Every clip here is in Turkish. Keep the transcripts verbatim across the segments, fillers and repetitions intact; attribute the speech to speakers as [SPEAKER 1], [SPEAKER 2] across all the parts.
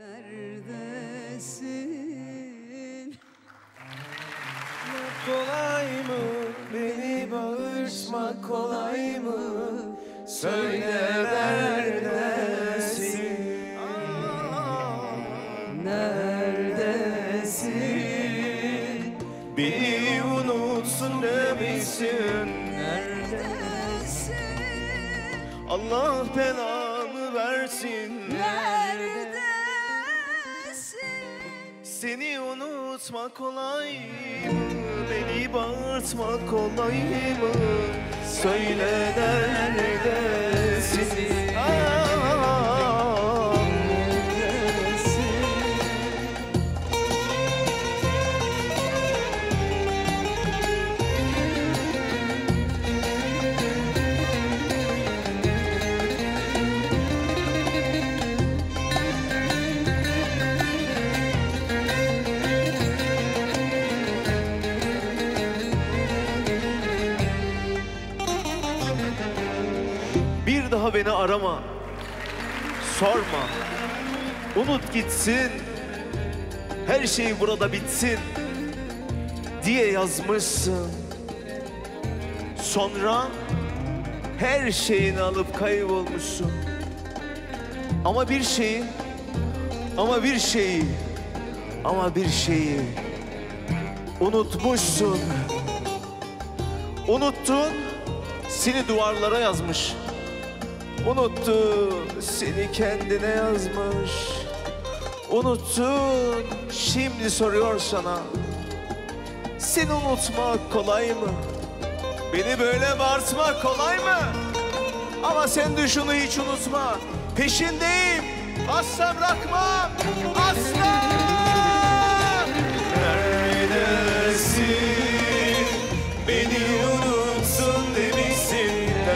[SPEAKER 1] Neredesin?
[SPEAKER 2] Kolay mı beni bağırtmak, kolay mı? Söyle neredesin?
[SPEAKER 1] Neredesin?
[SPEAKER 2] Beni unutsun demişsin.
[SPEAKER 1] Neredesin?
[SPEAKER 2] Allah belanı versin.
[SPEAKER 1] Neredesin?
[SPEAKER 2] Seni unutmak kolay mı? Beni bağırtmak kolay mı? Söyle neredesin? Aa, bir daha beni arama, sorma, unut gitsin, her şey burada bitsin diye yazmışsın. Sonra her şeyini alıp kaybolmuşsun. Ama bir şeyi, ama bir şeyi, ama bir şeyi unutmuşsun. Unuttun, seni duvarlara yazmış. Unuttun, seni kendine yazmış. Unuttun, şimdi soruyor sana. Seni unutmak kolay mı? Beni böyle bağırtmak kolay mı? Ama sen de şunu hiç unutma. Peşindeyim, asla bırakmam, asla! Neredesin? Beni unutsun demişsin.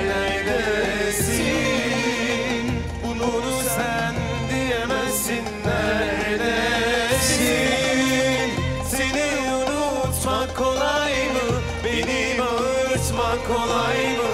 [SPEAKER 2] Neredesin? Bunu sen diyemezsin. Neredesin? Seni unutmak kolay mı? Beni bağırtmak kolay mı?